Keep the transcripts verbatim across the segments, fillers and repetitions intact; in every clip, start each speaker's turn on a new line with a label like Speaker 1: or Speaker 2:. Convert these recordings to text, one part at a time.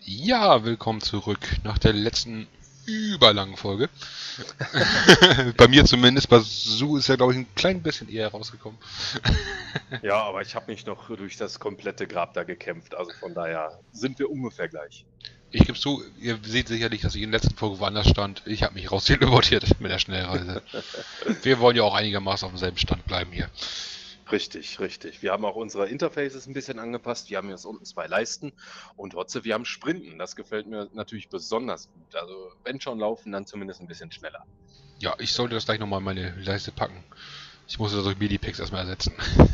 Speaker 1: Ja, willkommen zurück nach der letzten überlangen Folge. Bei mir zumindest, bei Su ist ja, glaube ich, ein klein bisschen eher rausgekommen.
Speaker 2: Ja, aber ich habe mich noch durch das komplette Grab da gekämpft, also von daher sind wir ungefähr gleich.
Speaker 1: Ich gebe zu, ihr seht sicherlich, dass ich in der letzten Folge woanders stand. Ich habe mich raus teleportiert mit der Schnellreise. Wir wollen ja auch einigermaßen auf demselben Stand bleiben hier.
Speaker 2: Richtig, richtig. Wir haben auch unsere Interfaces ein bisschen angepasst. Wir haben jetzt unten zwei Leisten und Hotze, wir haben Sprinten. Das gefällt mir natürlich besonders gut. Also wenn schon laufen, dann zumindest ein bisschen schneller.
Speaker 1: Ja, ich sollte das gleich nochmal in meine Leiste packen. Ich muss das durch Medipacks erstmal ersetzen.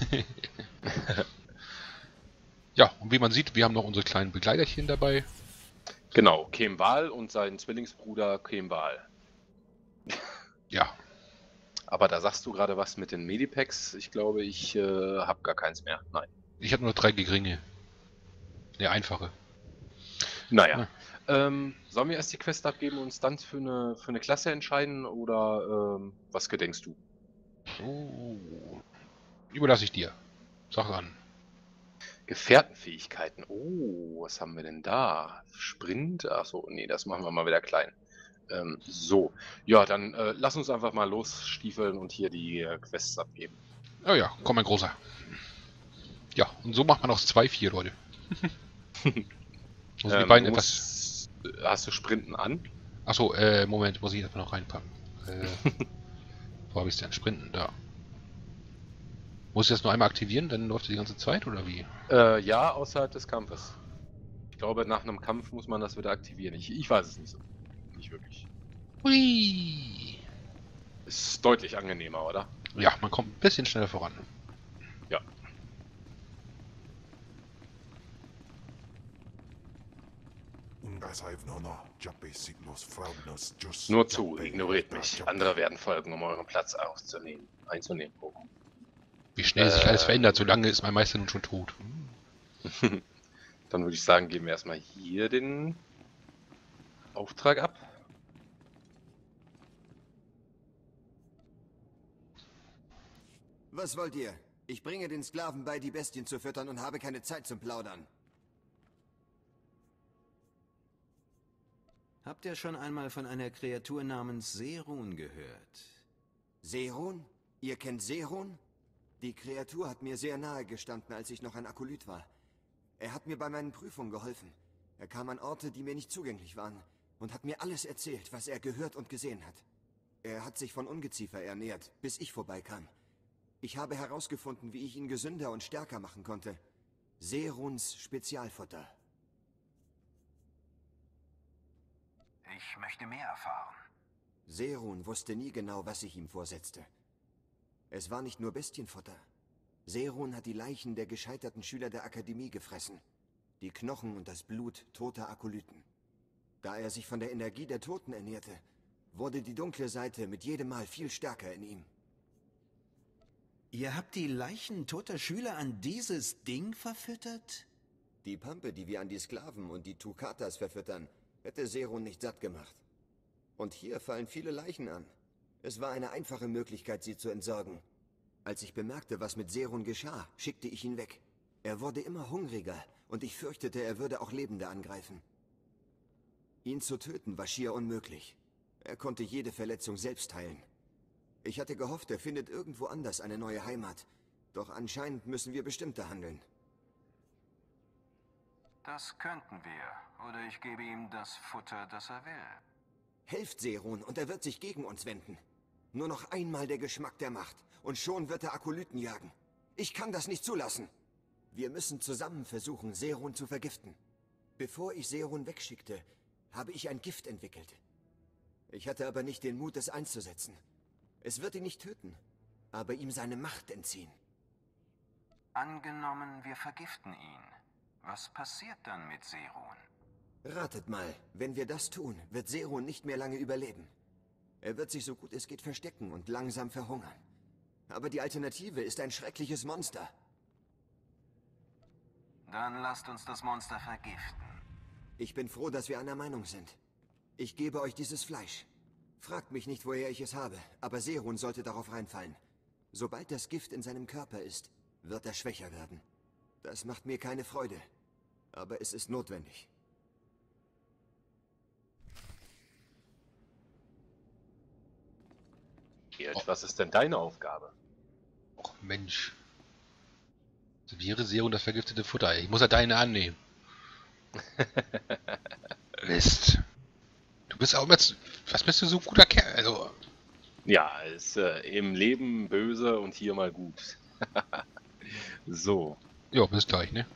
Speaker 1: Ja, und wie man sieht, wir haben noch unsere kleinen Begleiterchen dabei.
Speaker 2: Genau, Kemval und sein Zwillingsbruder Kemval.
Speaker 1: Ja.
Speaker 2: Aber da sagst du gerade was mit den Medipacks. Ich glaube, ich äh, habe gar keins mehr. Nein.
Speaker 1: Ich habe nur drei geringe. Ne, einfache.
Speaker 2: Naja.
Speaker 1: Ja.
Speaker 2: Ähm, sollen wir erst die Quest abgeben und uns dann für eine, für eine Klasse entscheiden oder ähm, was gedenkst du?
Speaker 1: Oh. Überlasse ich dir. Sag an.
Speaker 2: Gefährtenfähigkeiten. Oh, was haben wir denn da? Sprint? Achso, nee, das machen wir mal wieder klein. Ähm, so, ja, dann äh, lass uns einfach mal losstiefeln und hier die äh, Quests abgeben.
Speaker 1: Oh ja, komm, mein Großer. Ja, und so macht man aus zwei vier, Leute. Also die
Speaker 2: Ähm,
Speaker 1: beiden
Speaker 2: du
Speaker 1: etwas.
Speaker 2: musst, äh, hast du Sprinten an?
Speaker 1: Achso, äh, Moment, muss ich erstmal noch reinpacken. Äh, wo habe ich es denn? Sprinten, da. Muss ich das nur einmal aktivieren, dann läuft es die ganze Zeit, oder wie?
Speaker 2: Äh, ja, außerhalb des Kampfes. Ich glaube, nach einem Kampf muss man das wieder aktivieren. Ich, ich weiß es nicht so. Nicht wirklich.
Speaker 1: Hui!
Speaker 2: Ist deutlich angenehmer, oder?
Speaker 1: Ja, man kommt ein bisschen schneller voran.
Speaker 2: Ja. Nur zu, ignoriert mich. Andere werden folgen, um euren Platz auszunehmen, einzunehmen. Oh.
Speaker 1: Wie schnell sich
Speaker 2: Äh.
Speaker 1: alles verändert, so lange ist mein Meister nun schon tot.
Speaker 2: Dann würde ich sagen, geben wir erstmal hier den Auftrag ab.
Speaker 3: Was wollt ihr? Ich bringe den Sklaven bei, die Bestien zu füttern und habe keine Zeit zum Plaudern.
Speaker 4: Habt ihr schon einmal von einer Kreatur namens Serun gehört?
Speaker 3: Serun? Ihr kennt Serun? Die Kreatur hat mir sehr nahe gestanden, als ich noch ein Akolyt war. Er hat mir bei meinen Prüfungen geholfen. Er kam an Orte, die mir nicht zugänglich waren, und hat mir alles erzählt, was er gehört und gesehen hat. Er hat sich von Ungeziefer ernährt, bis ich vorbeikam. Ich habe herausgefunden, wie ich ihn gesünder und stärker machen konnte. Seruns Spezialfutter.
Speaker 4: Ich möchte mehr erfahren.
Speaker 3: Serun wusste nie genau, was ich ihm vorsetzte. Es war nicht nur Bestienfutter. Serun hat die Leichen der gescheiterten Schüler der Akademie gefressen. Die Knochen und das Blut toter Akolyten. Da er sich von der Energie der Toten ernährte, wurde die dunkle Seite mit jedem Mal viel stärker in ihm.
Speaker 4: Ihr habt die Leichen toter Schüler an dieses Ding verfüttert?
Speaker 3: Die Pampe, die wir an die Sklaven und die Tukatas verfüttern, hätte Serun nicht satt gemacht. Und hier fallen viele Leichen an. Es war eine einfache Möglichkeit, sie zu entsorgen. Als ich bemerkte, was mit Serun geschah, schickte ich ihn weg. Er wurde immer hungriger und ich fürchtete, er würde auch Lebende angreifen. Ihn zu töten war schier unmöglich. Er konnte jede Verletzung selbst heilen. Ich hatte gehofft, er findet irgendwo anders eine neue Heimat. Doch anscheinend müssen wir bestimmter handeln.
Speaker 4: Das könnten wir. Oder ich gebe ihm das Futter, das er will.
Speaker 3: Helft Serun und er wird sich gegen uns wenden. Nur noch einmal der Geschmack der Macht und schon wird er Akolyten jagen. Ich kann das nicht zulassen. Wir müssen zusammen versuchen, Serun zu vergiften. Bevor ich Serun wegschickte, habe ich ein Gift entwickelt. Ich hatte aber nicht den Mut, es einzusetzen. Es wird ihn nicht töten, aber ihm seine Macht entziehen.
Speaker 4: Angenommen, wir vergiften ihn. Was passiert dann mit Serun?
Speaker 3: Ratet mal, wenn wir das tun, wird Serun nicht mehr lange überleben. Er wird sich so gut es geht verstecken und langsam verhungern. Aber die Alternative ist ein schreckliches Monster.
Speaker 4: Dann lasst uns das Monster vergiften.
Speaker 3: Ich bin froh, dass wir einer Meinung sind. Ich gebe euch dieses Fleisch. Fragt mich nicht, woher ich es habe, aber Serun sollte darauf reinfallen. Sobald das Gift in seinem Körper ist, wird er schwächer werden. Das macht mir keine Freude. Aber es ist notwendig.
Speaker 2: Geralt,
Speaker 1: Oh.
Speaker 2: was ist denn deine Aufgabe?
Speaker 1: Och Mensch. Serviere Serum das vergiftete Futter. Ich muss ja deine annehmen. Mist. Du bist auch jetzt. Was bist du so ein guter Kerl? Also.
Speaker 2: Ja, ist äh, im Leben böse und hier mal gut. So.
Speaker 1: Ja, bis gleich, ne?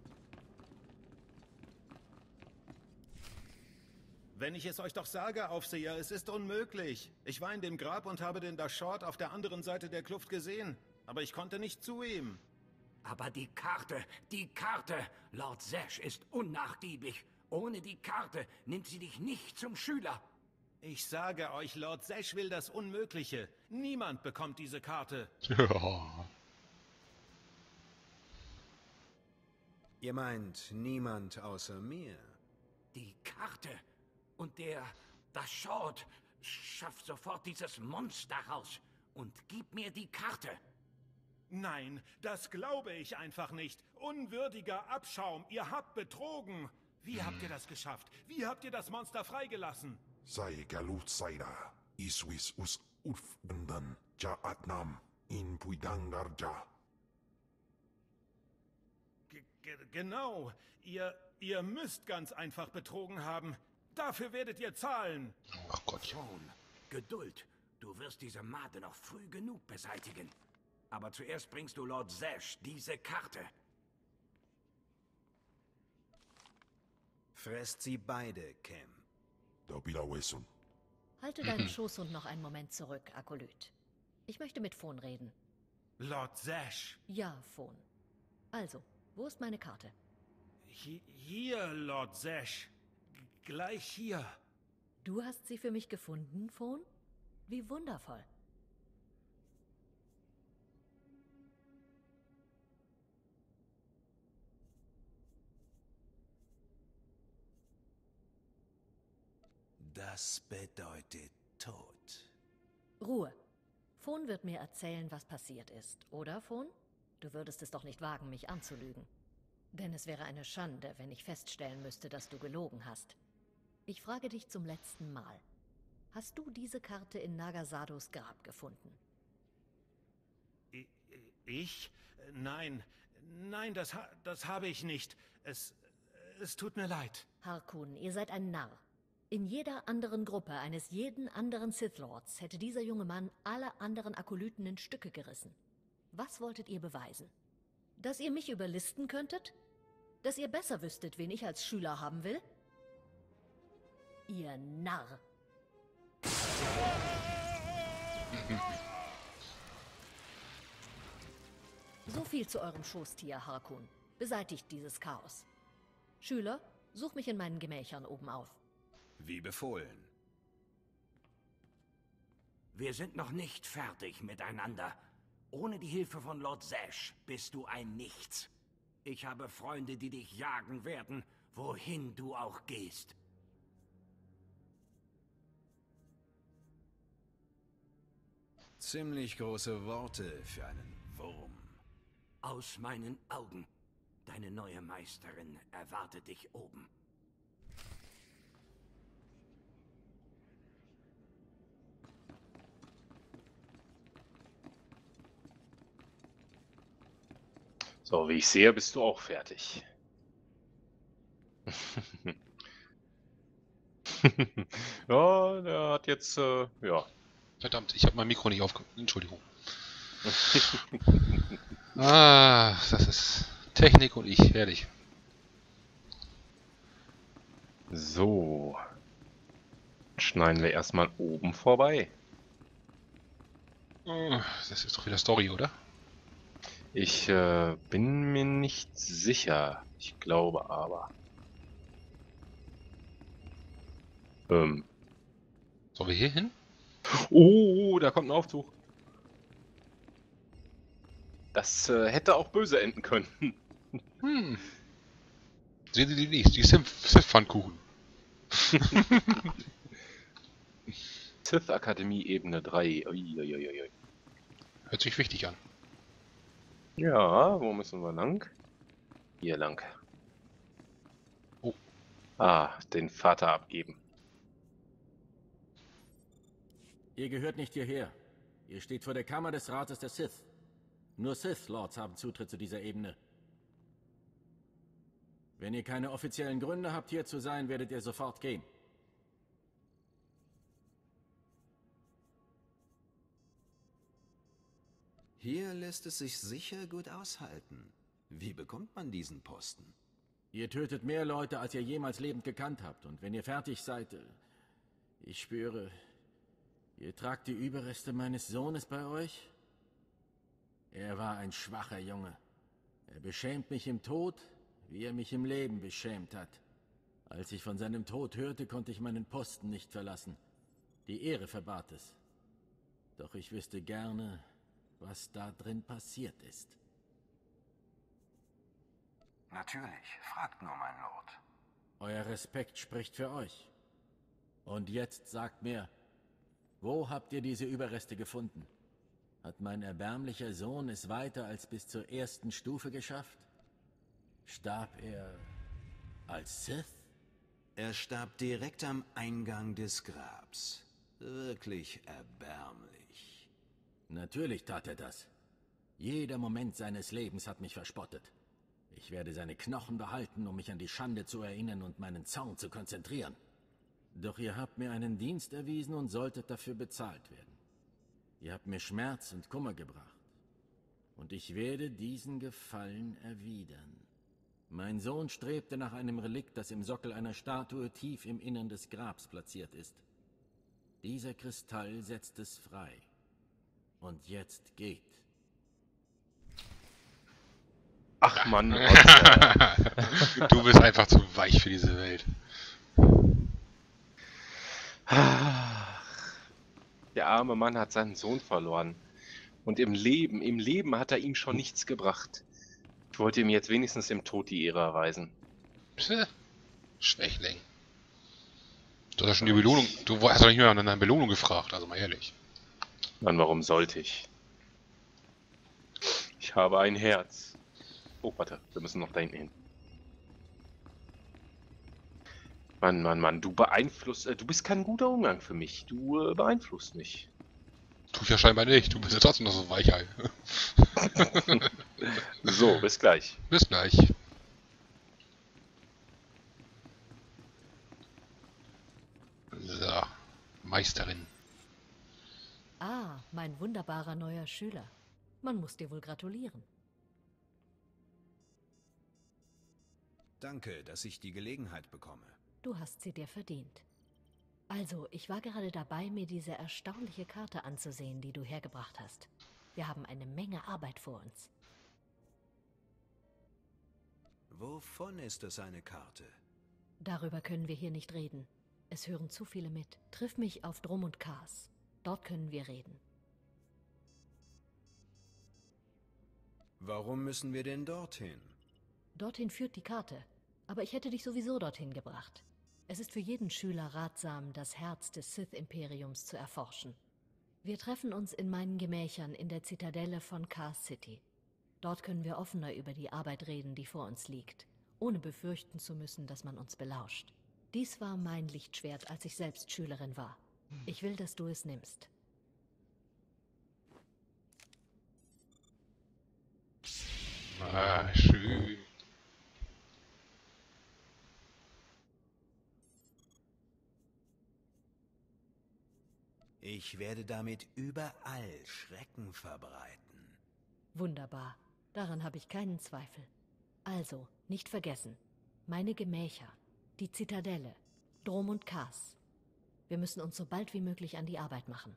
Speaker 5: Wenn ich es euch doch sage, Aufseher, es ist unmöglich. Ich war in dem Grab und habe den Dashort auf der anderen Seite der Kluft gesehen. Aber ich konnte nicht zu ihm.
Speaker 6: Aber die Karte, die Karte! Lord Zash ist unnachgiebig. Ohne die Karte nimmt sie dich nicht zum Schüler.
Speaker 5: Ich sage euch, Lord Zash will das Unmögliche. Niemand bekommt diese Karte.
Speaker 1: Ja.
Speaker 7: Ihr meint niemand außer mir?
Speaker 6: Die Karte und der Dashort schafft sofort dieses Monster raus und gib mir die Karte.
Speaker 5: Nein, das glaube ich einfach nicht. Unwürdiger Abschaum, ihr habt betrogen. Wie habt ihr das geschafft? Wie habt ihr das Monster freigelassen?
Speaker 8: Sai galut saira, iswis us urfbendan, ja atnam, in puidangarja.
Speaker 5: G g genau, ihr, ihr müsst ganz einfach betrogen haben. Dafür werdet ihr zahlen.
Speaker 1: Ach Gott.
Speaker 6: Schon. Geduld. Du wirst diese Made noch früh genug beseitigen. Aber zuerst bringst du Lord Zash diese Karte.
Speaker 7: Fresst sie beide, Cam.
Speaker 8: Da bilawesun.
Speaker 9: Halte deinen Schoßhund noch einen Moment zurück, Akolyt. Ich möchte mit Fon reden.
Speaker 5: Lord Zash.
Speaker 9: Ja, Fon. Also, wo ist meine Karte?
Speaker 5: Hi hier, Lord Zash. G gleich hier.
Speaker 9: Du hast sie für mich gefunden, Fon? Wie wundervoll.
Speaker 7: Das bedeutet Tod.
Speaker 9: Ruhe. Fon wird mir erzählen, was passiert ist, oder, Fon? Du würdest es doch nicht wagen, mich anzulügen. Denn es wäre eine Schande, wenn ich feststellen müsste, dass du gelogen hast. Ich frage dich zum letzten Mal. Hast du diese Karte in Nagasados Grab gefunden?
Speaker 5: I ich? Nein. Nein, das, ha das habe ich nicht. Es, es tut mir leid.
Speaker 9: Harkun, ihr seid ein Narr. In jeder anderen Gruppe eines jeden anderen Sith Lords hätte dieser junge Mann alle anderen Akolyten in Stücke gerissen. Was wolltet ihr beweisen? Dass ihr mich überlisten könntet? Dass ihr besser wüsstet, wen ich als Schüler haben will? Ihr Narr! So viel zu eurem Schoßtier, Harkun. Beseitigt dieses Chaos. Schüler, such mich in meinen Gemächern oben auf.
Speaker 7: Wie befohlen.
Speaker 6: Wir sind noch nicht fertig miteinander. Ohne die Hilfe von Lord Zash bist du ein Nichts. Ich habe Freunde, die dich jagen werden, wohin du auch gehst.
Speaker 7: Ziemlich große Worte für einen Wurm.
Speaker 6: Aus meinen Augen. Deine neue Meisterin erwartet dich oben.
Speaker 2: So, wie ich sehe, bist du auch fertig. Ja, der hat jetzt, äh, ja.
Speaker 1: Verdammt, ich habe mein Mikro nicht aufge... Entschuldigung. Ah, das ist Technik und ich, herrlich.
Speaker 2: So. Schneiden wir erstmal oben vorbei.
Speaker 1: Ah, das ist doch wieder Story, oder?
Speaker 2: Ich äh, bin mir nicht sicher. Ich glaube aber. Ähm.
Speaker 1: Sollen wir hier hin?
Speaker 2: Oh, da kommt ein Aufzug. Das äh, hätte auch böse enden können.
Speaker 1: Hm. Sehen Sie die nicht? Die Sith-Pfannkuchen.
Speaker 2: Sith Akademie Ebene drei. Uiuiuiui.
Speaker 1: Hört sich wichtig an.
Speaker 2: Ja, wo müssen wir lang? Hier lang.
Speaker 1: Oh.
Speaker 2: Ah, den Vater abgeben.
Speaker 10: Ihr gehört nicht hierher.
Speaker 6: Ihr steht vor der Kammer des Rates der Sith. Nur Sith-Lords haben Zutritt zu dieser Ebene. Wenn ihr keine offiziellen Gründe habt, hier zu sein, werdet ihr sofort gehen.
Speaker 7: Hier lässt es sich sicher gut aushalten. Wie bekommt man diesen Posten?
Speaker 6: Ihr tötet mehr Leute, als ihr jemals lebend gekannt habt. Und wenn ihr fertig seid, äh, ich spüre, ihr tragt die Überreste meines Sohnes bei euch? Er war ein schwacher Junge. Er beschämt mich im Tod, wie er mich im Leben beschämt hat. Als ich von seinem Tod hörte, konnte ich meinen Posten nicht verlassen. Die Ehre verbat es. Doch ich wüsste gerne, was da drin passiert ist.
Speaker 4: Natürlich, fragt nur, mein Lord.
Speaker 6: Euer Respekt spricht für euch. Und jetzt sagt mir, wo habt ihr diese Überreste gefunden? Hat mein erbärmlicher Sohn es weiter als bis zur ersten Stufe geschafft? Starb er als Sith?
Speaker 7: Er starb direkt am Eingang des Grabs. Wirklich erbärmlich.
Speaker 6: Natürlich tat er das. Jeder Moment seines Lebens hat mich verspottet. Ich werde seine Knochen behalten, um mich an die Schande zu erinnern und meinen Zorn zu konzentrieren. Doch ihr habt mir einen Dienst erwiesen und solltet dafür bezahlt werden. Ihr habt mir Schmerz und Kummer gebracht. Und ich werde diesen Gefallen erwidern. Mein Sohn strebte nach einem Relikt, das im Sockel einer Statue tief im Innern des Grabs platziert ist. Dieser Kristall setzt es frei. Und jetzt geht.
Speaker 2: Ach Mann,
Speaker 1: Du bist einfach zu weich für diese Welt.
Speaker 2: Der arme Mann hat seinen Sohn verloren. Und im Leben, im Leben hat er ihm schon nichts gebracht. Ich wollte ihm jetzt wenigstens im Tod die Ehre erweisen.
Speaker 1: Psst, Schwächling. Du hast ja schon die Belohnung. Du hast doch nicht mehr nach einer Belohnung gefragt, also mal ehrlich.
Speaker 2: Mann, warum sollte ich? Ich habe ein Herz. Oh, warte, wir müssen noch da hinten hin. Mann, Mann, Mann, du beeinflusst, äh, du bist kein guter Umgang für mich. Du äh, beeinflusst mich.
Speaker 1: Tu ich ja scheinbar nicht. Du bist ja trotzdem noch so Weichei.
Speaker 2: So, bis gleich.
Speaker 1: Bis gleich. So, Meisterin.
Speaker 9: Ah, mein wunderbarer neuer Schüler. Man muss dir wohl gratulieren.
Speaker 7: Danke, dass ich die Gelegenheit bekomme.
Speaker 9: Du hast sie dir verdient. Also, ich war gerade dabei, mir diese erstaunliche Karte anzusehen, die du hergebracht hast. Wir haben eine Menge Arbeit vor uns.
Speaker 7: Wovon ist es eine Karte?
Speaker 9: Darüber können wir hier nicht reden. Es hören zu viele mit. Triff mich auf Drum und Kars. Dort können wir reden.
Speaker 7: Warum müssen wir denn dorthin?
Speaker 9: Dorthin führt die Karte. Aber ich hätte dich sowieso dorthin gebracht. Es ist für jeden Schüler ratsam, das Herz des Sith-Imperiums zu erforschen. Wir treffen uns in meinen Gemächern in der Zitadelle von Kars City. Dort können wir offener über die Arbeit reden, die vor uns liegt, ohne befürchten zu müssen, dass man uns belauscht. Dies war mein Lichtschwert, als ich selbst Schülerin war. Ich will, dass du es nimmst.
Speaker 1: Ah, schön.
Speaker 7: Ich werde damit überall Schrecken verbreiten.
Speaker 9: Wunderbar. Daran habe ich keinen Zweifel. Also, nicht vergessen. Meine Gemächer, die Zitadelle, Drum und Kars. Wir müssen uns so bald wie möglich an die Arbeit machen.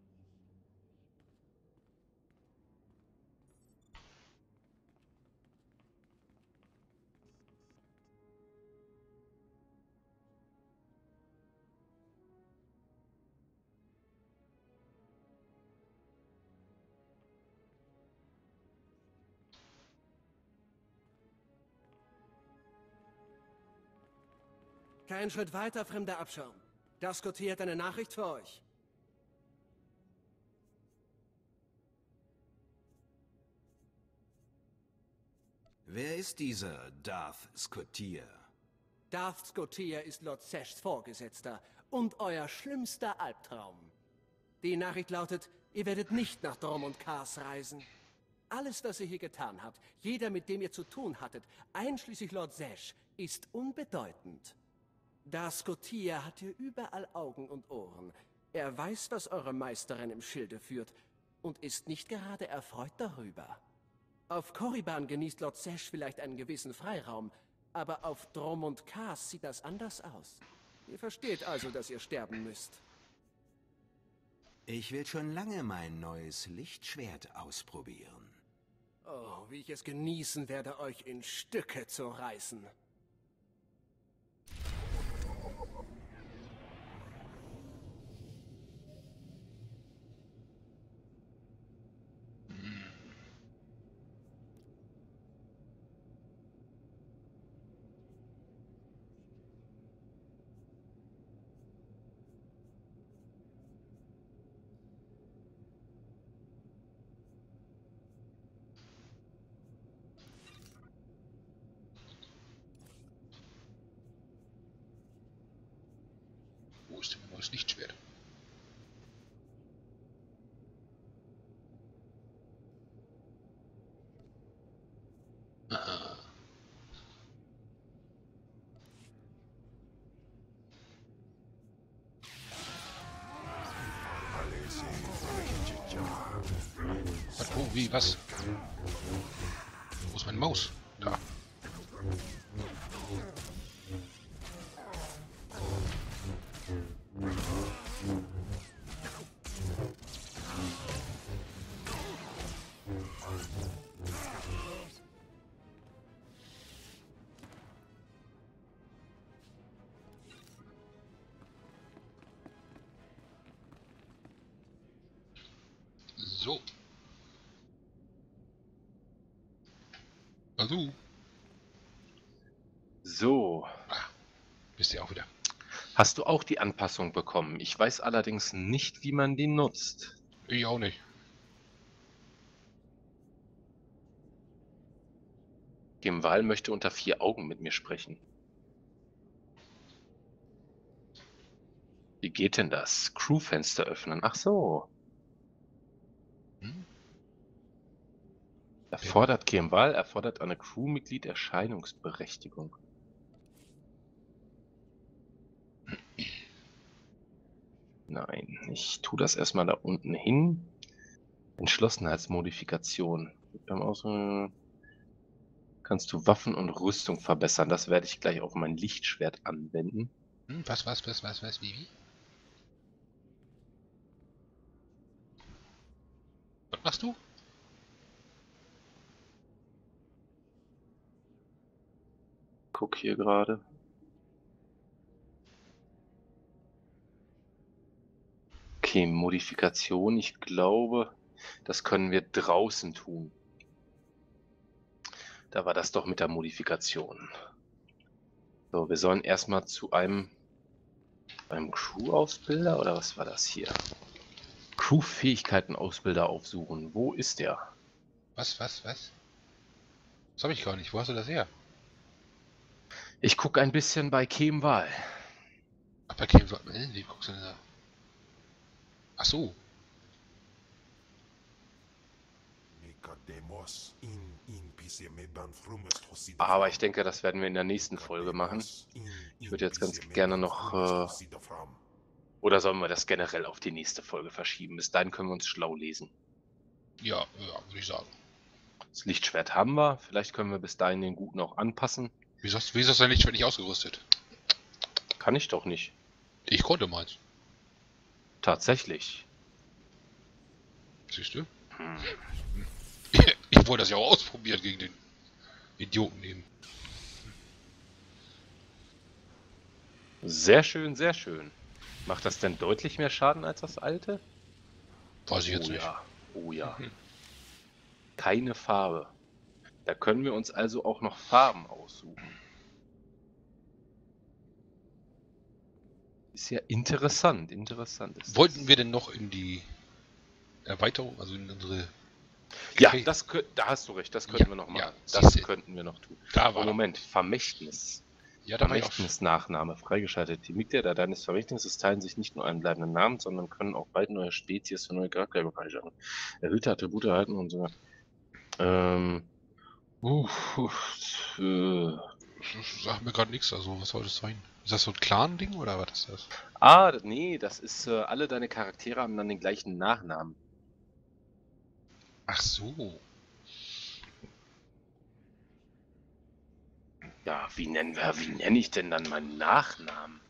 Speaker 10: Kein Schritt weiter, fremder Abschaum. Das Scotty hat eine Nachricht für euch.
Speaker 7: Wer ist dieser Darth Scottier?
Speaker 10: Darth Scottier ist Lord Seshs Vorgesetzter und euer schlimmster Albtraum. Die Nachricht lautet, Ihr werdet nicht nach Drom und Kars reisen. Alles, was ihr hier getan habt, jeder, mit dem ihr zu tun hattet, einschließlich Lord Zesh, ist unbedeutend. Das Scotia hat hier überall Augen und Ohren. Er weiß, was eure Meisterin im Schilde führt und ist nicht gerade erfreut darüber. Auf Korriban genießt Lord Zesh vielleicht einen gewissen Freiraum, aber auf Drom und Kars sieht das anders aus. Ihr versteht also, dass ihr sterben müsst.
Speaker 7: Ich will schon lange mein neues Lichtschwert ausprobieren.
Speaker 10: Oh, wie ich es genießen werde, euch in Stücke zu reißen.
Speaker 1: Wo ist denn mein neues Lichtschwert? Ah. Was, wo, wie, was? Wo ist meine Maus? Da. So. Also.
Speaker 2: So.
Speaker 1: Ah, bist du auch wieder.
Speaker 2: Hast du auch die Anpassung bekommen? Ich weiß allerdings nicht, wie man die nutzt.
Speaker 1: Ich auch nicht.
Speaker 2: Gemval möchte unter vier Augen mit mir sprechen. Wie geht denn das? Crewfenster öffnen. Ach so.
Speaker 1: Hm?
Speaker 2: Erfordert Gemval, erfordert eine Crewmitglied Erscheinungsberechtigung. Nein, ich tue das erstmal da unten hin. Entschlossenheitsmodifikation. Beim Ausruhen kannst du Waffen und Rüstung verbessern. Das werde ich gleich auf mein Lichtschwert anwenden.
Speaker 1: Hm, was, was, was, was, was, wie, wie? Was machst du?
Speaker 2: Guck hier gerade. Okay, Modifikation. Ich glaube, das können wir draußen tun. Da war das doch mit der Modifikation. So, wir sollen erstmal zu einem, einem Crew-Ausbilder, oder was war das hier? Crew-Fähigkeiten-Ausbilder aufsuchen. Wo ist der?
Speaker 1: Was, was, was? Das habe ich gar nicht. Wo hast du das her?
Speaker 2: Ich gucke ein bisschen bei Gemval.
Speaker 1: Ach, bei Gemval. Äh, wie guckst du denn da? Ach so.
Speaker 2: Aber ich denke, das werden wir in der nächsten Folge machen. Ich würde jetzt ganz gerne noch... Äh, oder sollen wir das generell auf die nächste Folge verschieben? Bis dahin können wir uns schlau lesen.
Speaker 1: Ja, ja, würde ich sagen.
Speaker 2: Das Lichtschwert haben wir. Vielleicht können wir bis dahin den Guten auch anpassen.
Speaker 1: Wieso hast, wieso hast du dein Lichtschwert nicht ausgerüstet?
Speaker 2: Kann ich doch nicht.
Speaker 1: Ich konnte meins.
Speaker 2: Tatsächlich.
Speaker 1: Siehst du? Hm. Ich, ich wollte das ja auch ausprobieren gegen den Idioten eben.
Speaker 2: Sehr schön, sehr schön. Macht das denn deutlich mehr Schaden als das alte?
Speaker 1: Weiß ich jetzt
Speaker 2: oh
Speaker 1: nicht.
Speaker 2: Ja. Oh ja. Keine Farbe. Da können wir uns also auch noch Farben aussuchen. Ist ja interessant, interessant. Ist
Speaker 1: Wollten
Speaker 2: das.
Speaker 1: wir denn noch in die Erweiterung, also in unsere...
Speaker 2: Ja,
Speaker 1: okay.
Speaker 2: das da hast du recht, das könnten
Speaker 1: Ja,
Speaker 2: wir noch machen.
Speaker 1: ja,
Speaker 2: das
Speaker 1: siehste.
Speaker 2: könnten wir noch tun.
Speaker 1: Da
Speaker 2: Oh,
Speaker 1: war
Speaker 2: Moment, Vermächtnis.
Speaker 1: Ja, da war ich auch schon.
Speaker 2: Vermächtnisnachname freigeschaltet. Die Mitglieder deines Vermächtnisses teilen sich nicht nur einen bleibenden Namen, sondern können auch bald neue Spezies für neue Charaktere freischalten. Erhöhte Attribute erhalten und so. Ähm. Uff, uff, äh.
Speaker 1: Das sagt mir gerade nichts, also was soll das sein? Ist das so ein Clan-Ding oder was ist das?
Speaker 2: Ah, nee, das ist, äh, alle deine Charaktere haben dann den gleichen Nachnamen.
Speaker 1: Ach so.
Speaker 2: Ja, wie nennen wir, wie nenne ich denn dann meinen Nachnamen?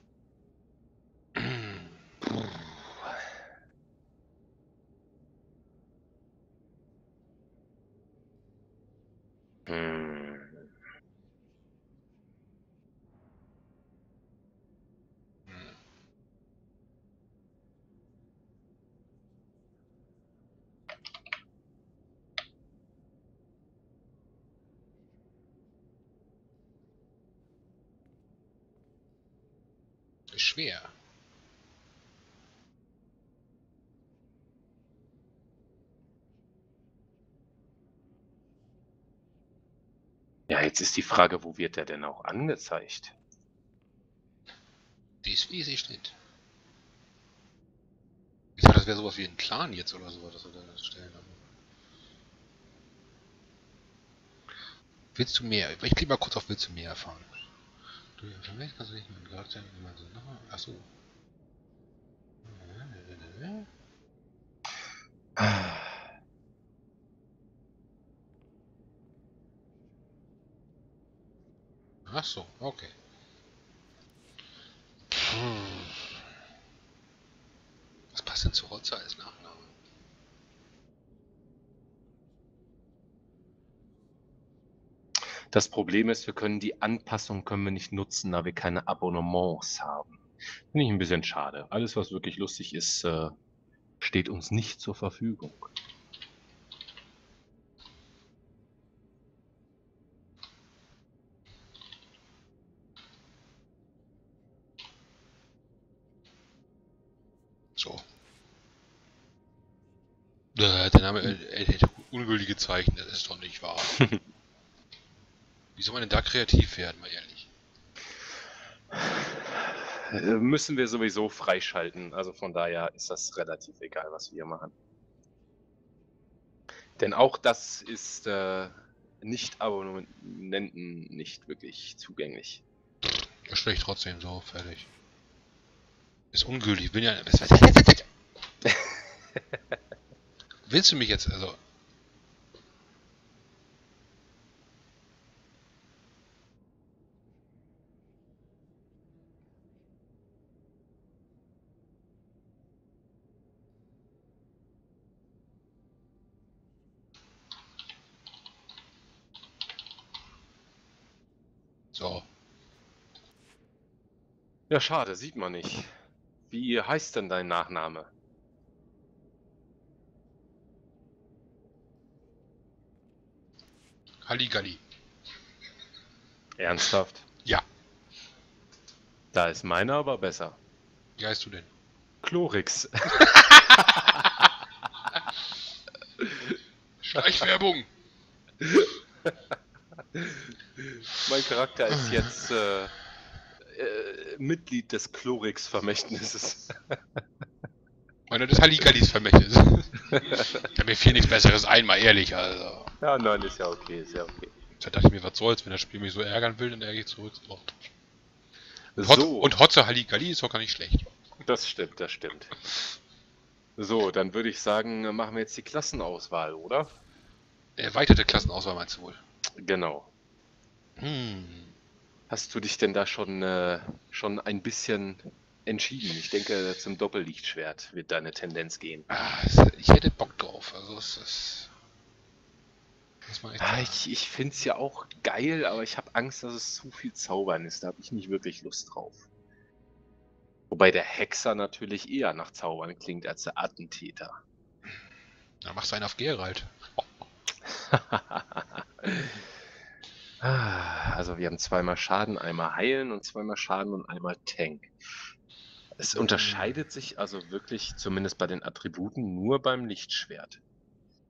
Speaker 2: Puh. Hm.
Speaker 1: Ist schwer.
Speaker 2: Ja, jetzt ist die Frage, wo wird der denn auch angezeigt?
Speaker 1: Das weiß ich nicht. Ich dachte, das wäre sowas wie ein Clan jetzt oder so, dass wir da das stellen. Willst du mehr? Ich klicke mal kurz auf Willst du mehr erfahren. Du vielleicht kannst du nicht mit Charakter immer so. Achso. Ach so, okay. Was passt denn zu Hotzer als Nachname?
Speaker 2: Das Problem ist, wir können die Anpassung können wir nicht nutzen, da wir keine Abonnements haben. Finde ich ein bisschen schade. Alles, was wirklich lustig ist, äh, steht uns nicht zur Verfügung.
Speaker 1: So. Äh, der Name äh, hätte ungültige Zeichen, das ist doch nicht wahr. Wie soll man denn da kreativ werden, mal ehrlich?
Speaker 2: Äh, müssen wir sowieso freischalten, also von daher ist das relativ egal, was wir hier machen. Denn auch das ist äh, nicht Abonnenten nicht wirklich zugänglich.
Speaker 1: Das stelle ich trotzdem so, fertig. Ist ungültig, ich bin ja... Willst du mich jetzt, also... So.
Speaker 2: Ja, schade, sieht man nicht. Wie heißt denn dein Nachname?
Speaker 1: Halligalli.
Speaker 2: Ernsthaft?
Speaker 1: Ja.
Speaker 2: Da ist meiner aber besser.
Speaker 1: Wie heißt du denn?
Speaker 2: Chlorix.
Speaker 1: Schleichwerbung!
Speaker 2: Mein Charakter ist jetzt äh, äh, Mitglied des Chlorix-Vermächtnisses.
Speaker 1: Meiner des Halligallis Vermächtnis. Da mir fiel nichts Besseres ein, mal ehrlich, also.
Speaker 2: Ja, nein, ist ja okay, ist ja okay.
Speaker 1: Da dachte ich mir, was soll's, wenn das Spiel mich so ärgern will, dann ärgere ich zurück. So. Und, Hot
Speaker 2: So.
Speaker 1: und Hotze Halligalli ist doch gar nicht schlecht.
Speaker 2: Das stimmt, das stimmt. So, dann würde ich sagen, machen wir jetzt die Klassenauswahl, oder?
Speaker 1: Erweiterte Klassenauswahl meinst du wohl?
Speaker 2: Genau.
Speaker 1: Hm.
Speaker 2: Hast du dich denn da schon, äh, schon ein bisschen entschieden? Ich denke, zum Doppellichtschwert wird deine Tendenz gehen.
Speaker 1: Ah, ich hätte Bock drauf, also es ist... Muss man echt
Speaker 2: Ah,
Speaker 1: sagen.
Speaker 2: ich ich finde es ja auch geil, aber ich habe Angst, dass es zu viel Zaubern ist. Da habe ich nicht wirklich Lust drauf. Wobei der Hexer natürlich eher nach Zaubern klingt als der Attentäter.
Speaker 1: Dann machst du einen auf Geralt. Oh.
Speaker 2: Also wir haben zweimal Schaden, einmal Heilen und zweimal Schaden und einmal Tank. Es unterscheidet sich also wirklich, zumindest bei den Attributen, nur beim Lichtschwert.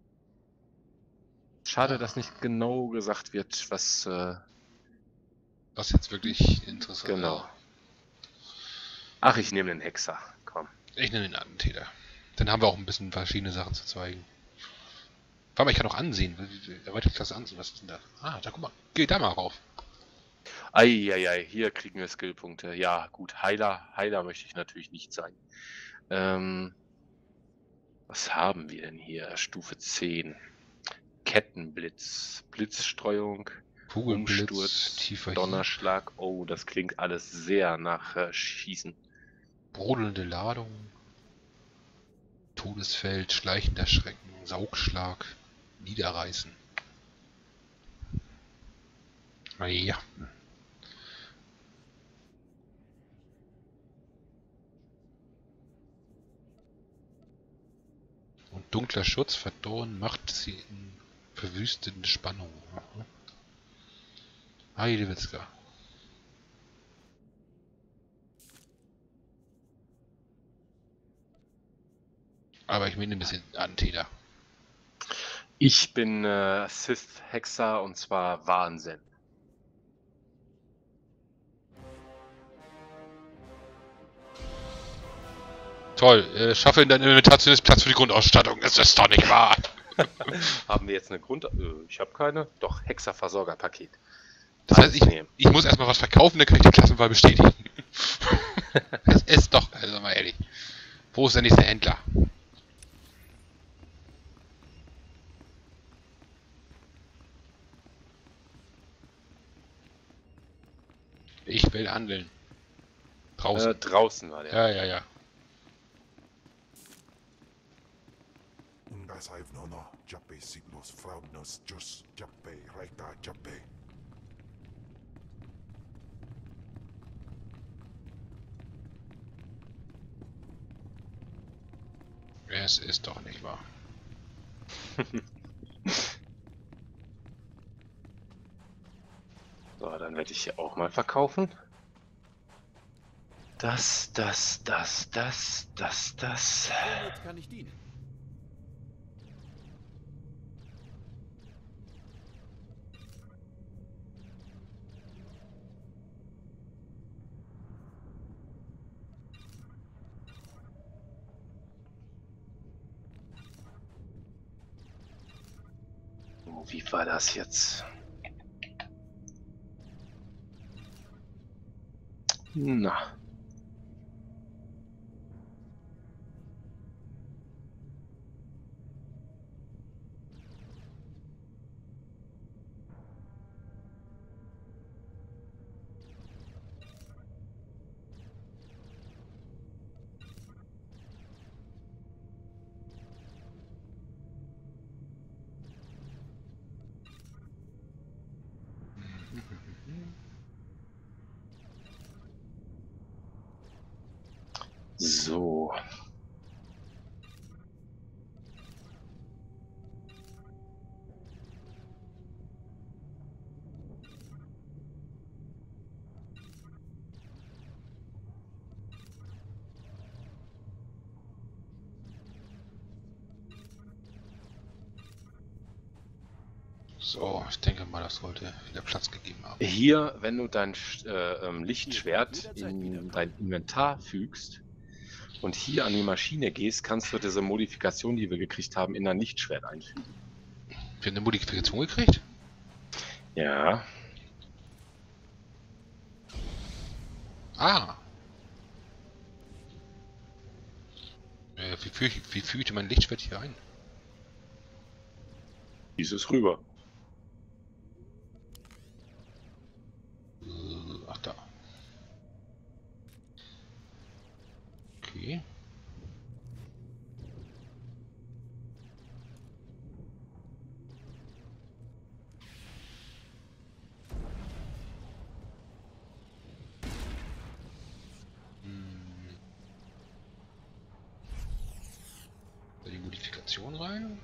Speaker 2: Schade,
Speaker 1: Ja.
Speaker 2: dass nicht genau gesagt wird, was... Äh,
Speaker 1: Also Was jetzt wirklich interessant ist.
Speaker 2: Genau. Ach, ich nehme den Hexer. Komm.
Speaker 1: Ich nehme den Attentäter. Dann haben wir auch ein bisschen verschiedene Sachen zu zeigen. Warte mal, ich kann auch ansehen. Erweiterte Klasse ansehen. Was ist denn da? Ah, da guck mal. Geh da mal rauf.
Speaker 2: Eieiei, hier kriegen wir Skillpunkte. Ja, gut. Heiler, Heiler möchte ich natürlich nicht sein. Ähm, was haben wir denn hier? Stufe zehn. Kettenblitz, Blitzstreuung,
Speaker 1: Kugelblitz,
Speaker 2: Umsturz,
Speaker 1: tiefer
Speaker 2: Donnerschlag. Oh, das klingt alles sehr nach äh, Schießen.
Speaker 1: Brodelnde Ladung. Todesfeld, schleichender Schrecken, Saugschlag, Niederreißen. Ja. Und dunkler Schutz, verdorren, macht sie in verwüstende Spannung. Heidewitzka. Aber ich meine ein bisschen Attentäter.
Speaker 2: Ich bin äh, Sith-Hexer und zwar Wahnsinn.
Speaker 1: Toll, äh, schaffe in deinem Inventar zumindest Platz für die Grundausstattung. Es ist doch nicht wahr.
Speaker 2: Haben wir jetzt eine Grund... Äh, ich habe keine. Doch, Hexer-Versorger-Paket.
Speaker 1: Das heißt, ich, ich muss erstmal was verkaufen, dann kann ich die Klassenwahl bestätigen. Es ist doch, also mal ehrlich. Wo ist der nächste Händler? Ich will handeln. Draußen.
Speaker 2: Äh, draußen war der.
Speaker 1: Ja, ja, ja.
Speaker 8: Undas Aivnono, Jappe Siglos, Fraudnos, Jus, Jappe, Reita, Jappe.
Speaker 1: Es ist doch nicht wahr.
Speaker 2: So, dann werde ich hier auch mal verkaufen. Das, das, das, das, das, das.
Speaker 7: Womit kann ich dienen?
Speaker 2: Oh, wie war das jetzt? Na. So.
Speaker 1: So, ich denke mal, das sollte wieder Platz gegeben haben.
Speaker 2: Hier, wenn du dein äh, ähm, Lichtschwert in dein Inventar fügst und hier an die Maschine gehst, kannst du diese Modifikation, die wir gekriegt haben, in dein Lichtschwert einfügen.
Speaker 1: Wir haben eine Modifikation gekriegt?
Speaker 2: Ja.
Speaker 1: Ah. Äh, wie füge ich, wie füge ich mein Lichtschwert hier ein?
Speaker 2: Dieses rüber.
Speaker 1: Ach da. Okay. Hm. Die Modifikation rein.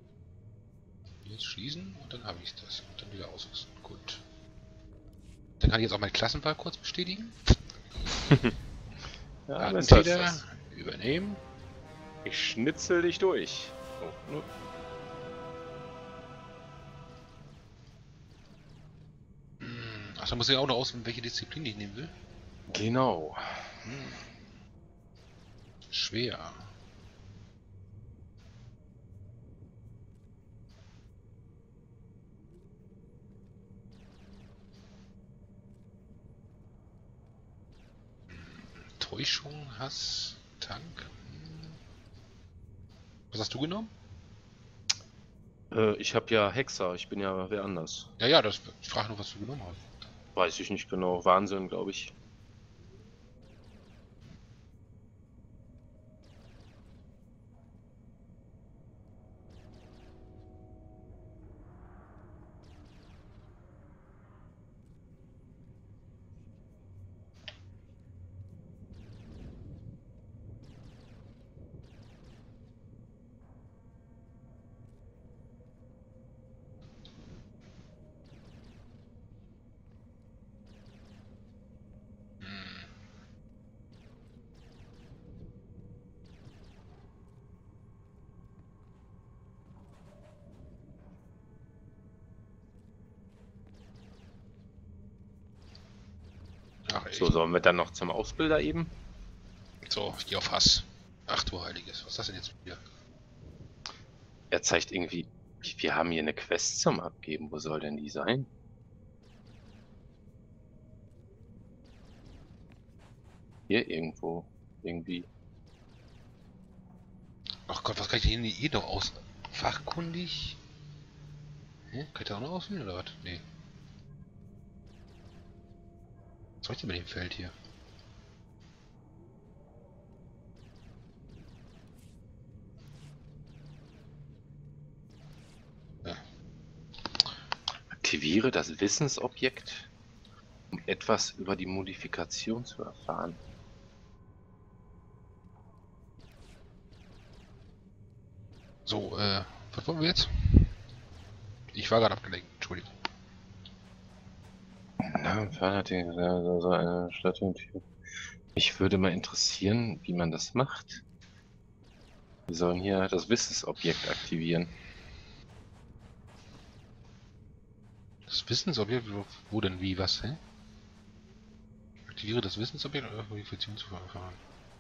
Speaker 1: Jetzt schließen und dann habe ich das und dann wieder ausrüsten. Gut. Dann kann ich jetzt auch meinen Klassenwahl kurz bestätigen.
Speaker 2: Ja,
Speaker 1: Attentäter, übernehmen.
Speaker 2: Ich schnitzel dich durch. Oh, ne.
Speaker 1: Achso, muss ich auch noch auswählen, welche Disziplin ich nehmen will.
Speaker 2: Genau.
Speaker 1: Hm. Schwer. Täuschung, Hass, Tank. Was hast du genommen?
Speaker 2: Äh, ich habe ja Hexer, ich bin ja wer anders.
Speaker 1: Ja, ja, das, ich frage nur, was du genommen hast.
Speaker 2: Weiß ich nicht genau. Wahnsinn, glaube ich.
Speaker 1: Ach,
Speaker 2: So, sollen wir dann noch zum Ausbilder eben?
Speaker 1: So, ich gehe auf Hass. Ach du Heiliges, was ist das denn jetzt wieder?
Speaker 2: Er zeigt irgendwie, wir haben hier eine Quest zum Abgeben. Wo soll denn die sein? Hier irgendwo. Irgendwie.
Speaker 1: Ach Gott, was kann ich denn hier noch aus? Fachkundig? Hm? Kann ich da auch noch auswählen oder was? Nee. Was soll ich denn mit dem Feld hier? Ja.
Speaker 2: Aktiviere das Wissensobjekt, um etwas über die Modifikation zu erfahren.
Speaker 1: So, äh, was wollen wir jetzt? Ich war gerade abgelenkt, Entschuldigung.
Speaker 2: Na, fördert die, so eine Statue. Mich würde mal interessieren, wie man das macht. Wir sollen hier das Wissensobjekt aktivieren.
Speaker 1: Das Wissensobjekt? Wo, wo denn wie, was, hä? Aktiviere das Wissensobjekt oder Modifikation zu erfahren.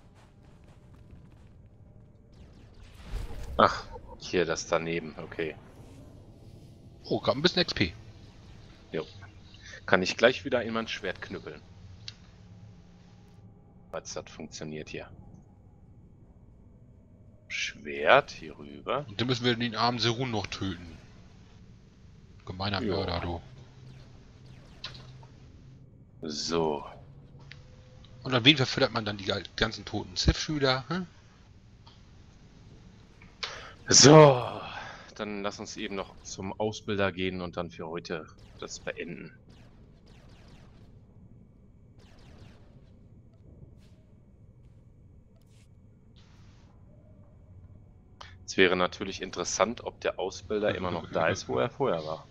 Speaker 2: Ach, hier das daneben, okay.
Speaker 1: Oh, gab ein bisschen X P.
Speaker 2: Jo. Kann ich gleich wieder in mein Schwert knüppeln. Was das funktioniert hier. Schwert hier rüber.
Speaker 1: Und dann müssen wir den armen Serun noch töten. Gemeiner
Speaker 2: Jo.
Speaker 1: Mörder, du.
Speaker 2: So.
Speaker 1: Und an wen verfüttert man dann die ganzen toten Sith-Schüler? Hm?
Speaker 2: So. Dann lass uns eben noch zum Ausbilder gehen und dann für heute das beenden. Es wäre natürlich interessant, ob der Ausbilder immer noch da ist, wo er vorher war.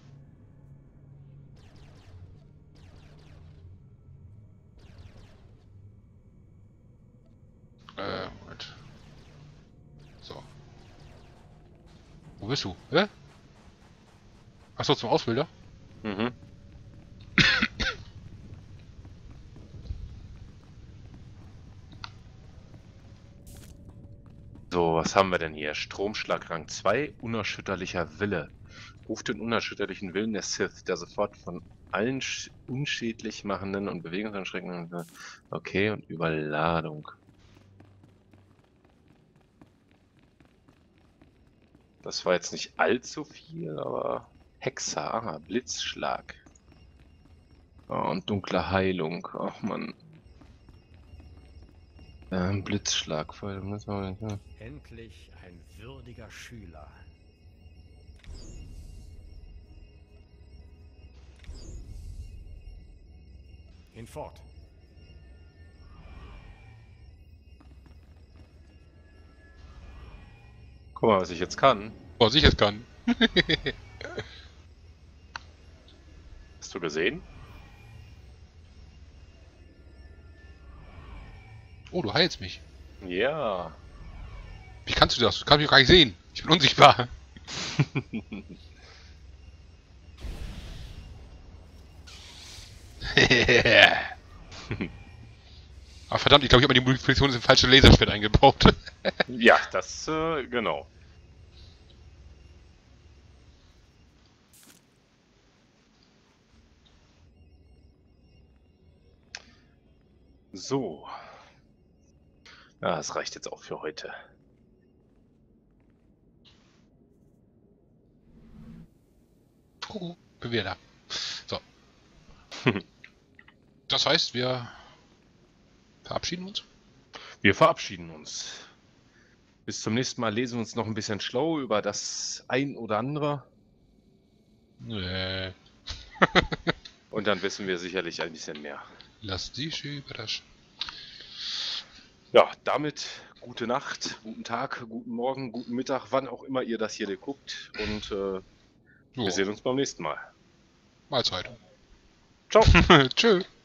Speaker 1: Äh, Moment. So. Wo bist du? Hä? Achso, zum Ausbilder?
Speaker 2: Mhm. So, was haben wir denn hier? Stromschlag Rang zwei, unerschütterlicher Wille. Ruft den unerschütterlichen Willen der Sith, der sofort von allen unschädlich machenden und bewegungsanschränkenden... Okay, und Überladung. Das war jetzt nicht allzu viel, aber... Hexer, aha, Blitzschlag. Oh, und dunkle Heilung, ach man. Ähm, Blitzschlag, voll, müssen wir... Ja.
Speaker 6: Endlich ein würdiger Schüler. Hinfort.
Speaker 2: Guck mal, was ich jetzt kann.
Speaker 1: Was ich jetzt kann.
Speaker 2: Hast du gesehen?
Speaker 1: Oh, du heilst mich.
Speaker 2: Ja.
Speaker 1: Wie kannst du das? Du kannst mich gar nicht sehen. Ich bin unsichtbar. Ah, verdammt, ich glaube, ich habe mir die Munition in falsche Laserschwert eingebaut.
Speaker 2: Ja, das, äh, genau. So. Ja, das reicht jetzt auch für heute.
Speaker 1: Kuckuck, bin wieder da. So. Das heißt, wir verabschieden uns?
Speaker 2: Wir verabschieden uns. Bis zum nächsten Mal lesen wir uns noch ein bisschen schlau über das ein oder andere.
Speaker 1: Nee.
Speaker 2: Und dann wissen wir sicherlich ein bisschen mehr.
Speaker 1: Lass dich überraschen.
Speaker 2: Ja, damit gute Nacht, guten Tag, guten Morgen, guten Mittag, wann auch immer ihr das hier guckt. Und äh, wir sehen uns beim nächsten Mal.
Speaker 1: Mahlzeit.
Speaker 2: Ciao.
Speaker 1: Tschö.